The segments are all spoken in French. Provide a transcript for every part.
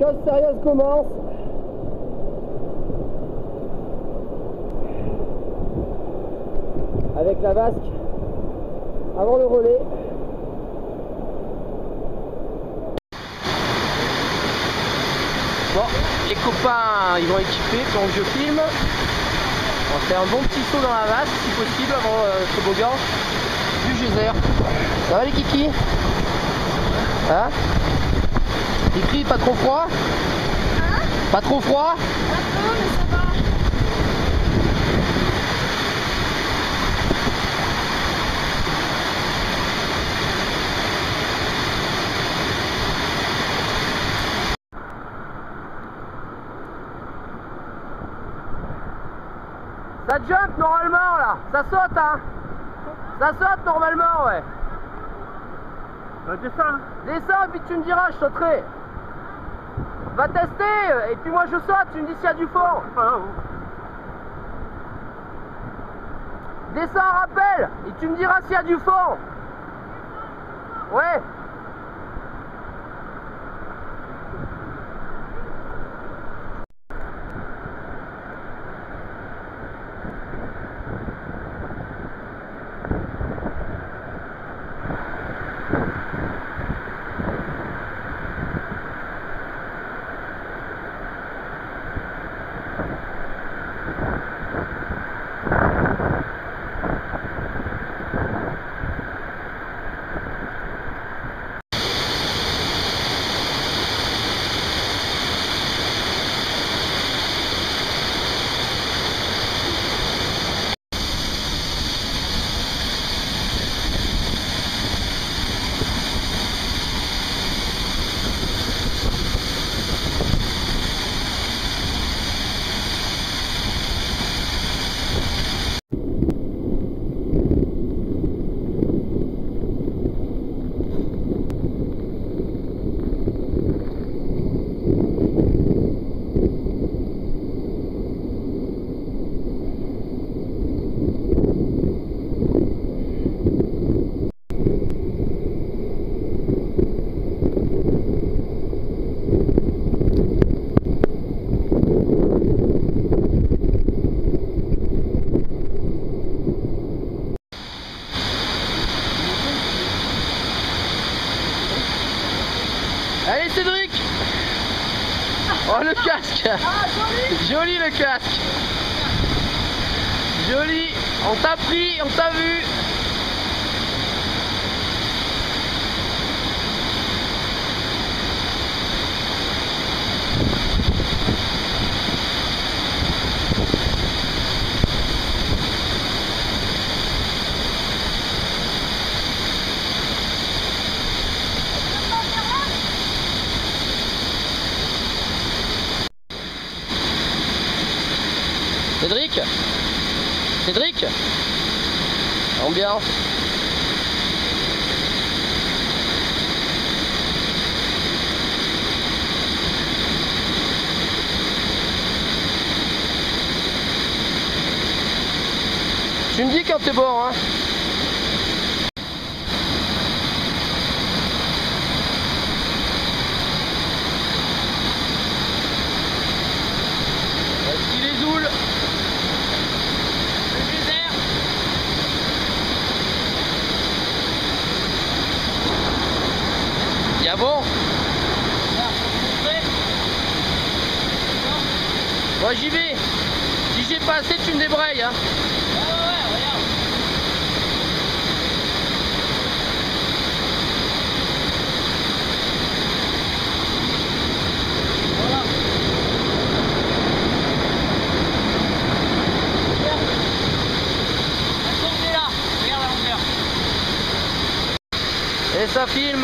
chose sérieuse commence. Avec la vasque avant le relais. Bon, les copains ils vont équiper pendant que je filme. On va faire un bon petit saut dans la vasque si possible avant ce toboggan du geyser. Ça va les kikis? Hein? Écrit pas trop froid? Hein? Pas trop froid? Pas trop mais ça va. Ça jump normalement là, ça saute hein. Ça saute normalement ouais. Descends. Descends et puis tu me diras, je sauterai. Va tester et puis moi je saute, tu me dis s'il y a du fond. Descends, rappel et tu me diras s'il y a du fond. Ouais. Allez Cédric. Oh le casque. Ah, joli. Joli le casque. Joli. On t'a pris, on t'a vu. Cédric. Cédric. Ambiance. Tu me dis quand t'es bon hein. Voici les oules. Le geyser. Y'a bon. Moi j'y vais. Si j'ai pas assez tu me débrayes hein. Et ça filme.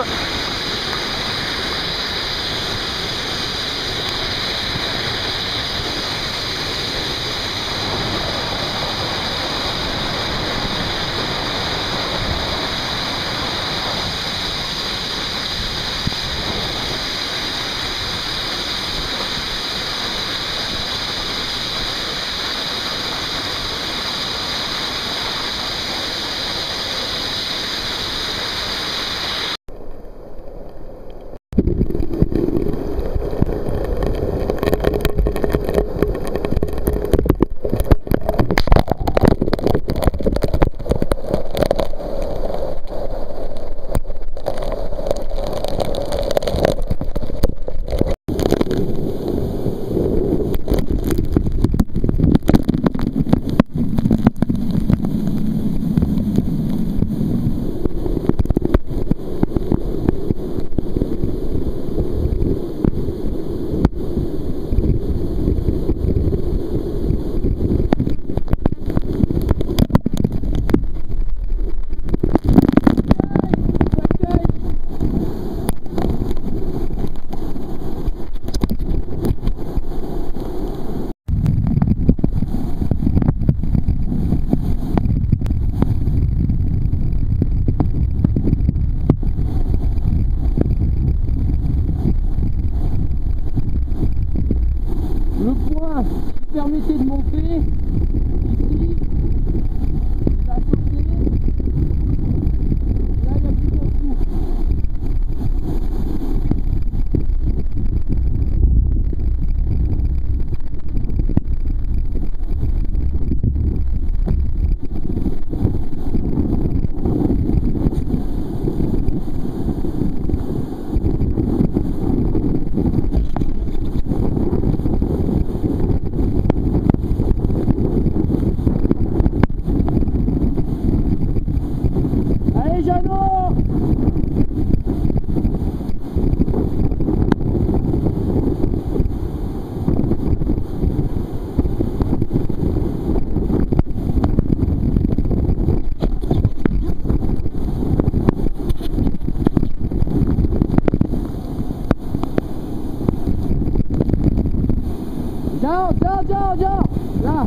Ciao. Ciao, ciao, ciao, ciao. Là.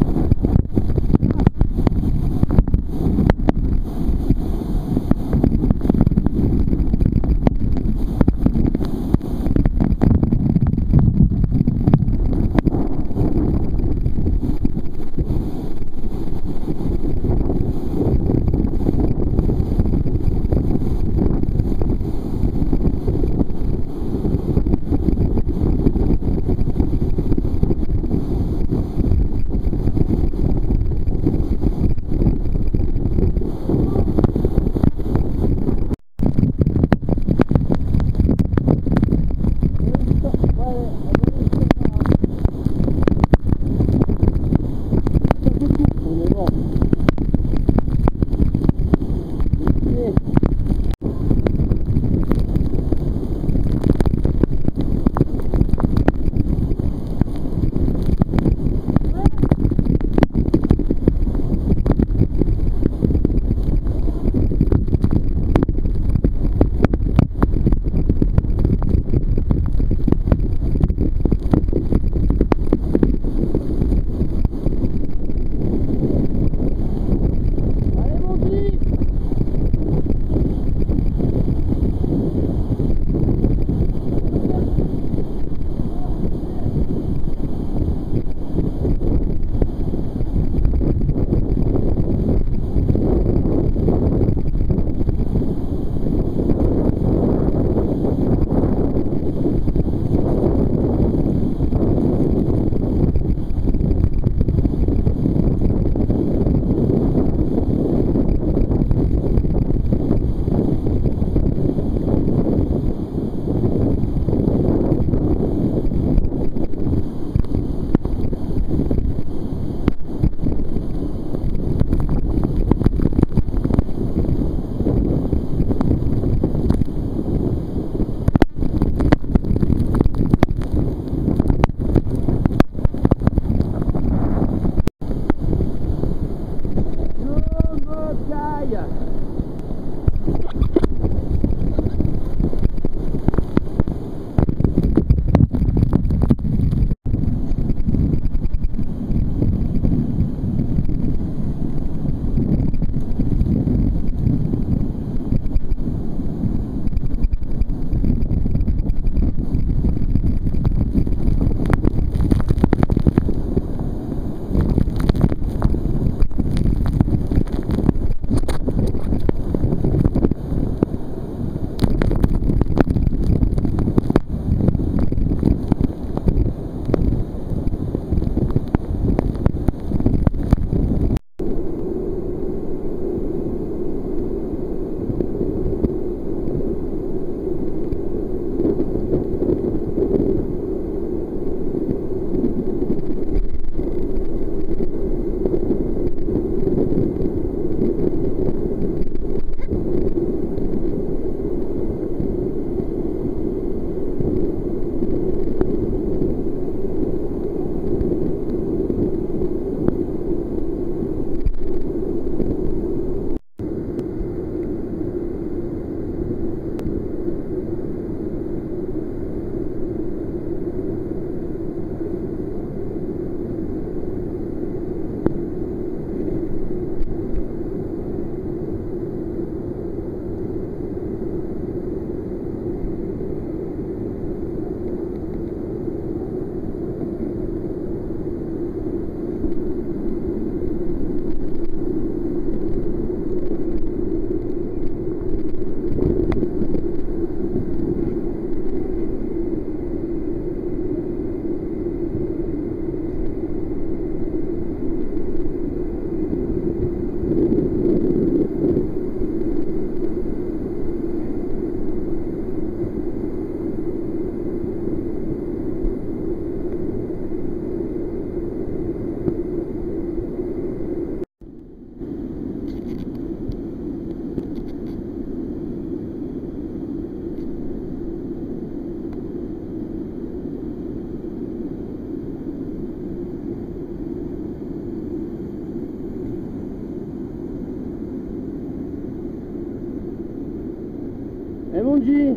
Eh mon G.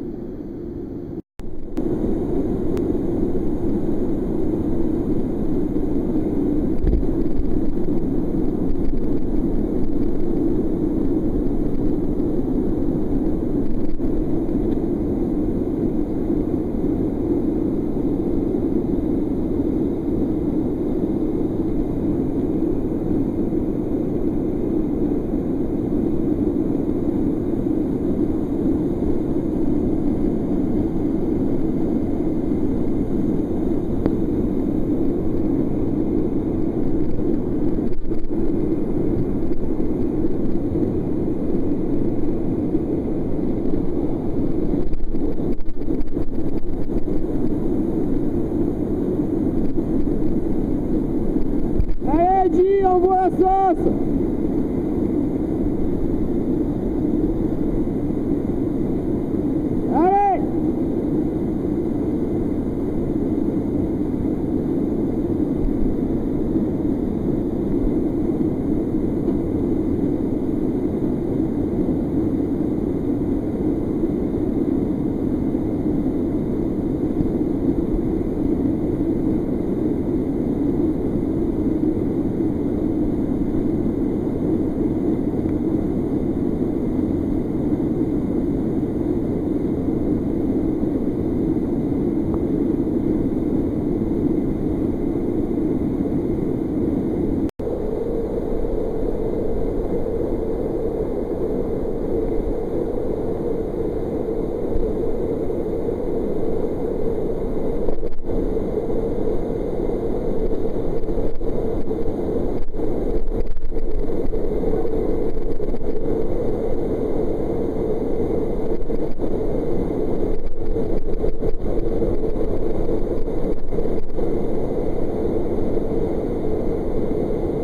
Envoie la sauce. Allez.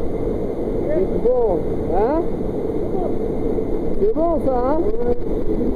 C'est bon, hein? C'est bon ça, hein?